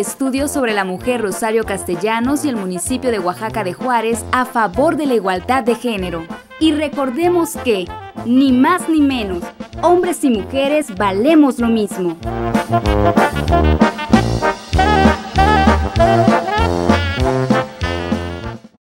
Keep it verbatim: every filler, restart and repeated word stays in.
estudio sobre la mujer Rosario Castellanos y el municipio de Oaxaca de Juárez a favor de la igualdad de género. Y recordemos que, ni más ni menos, hombres y mujeres valemos lo mismo.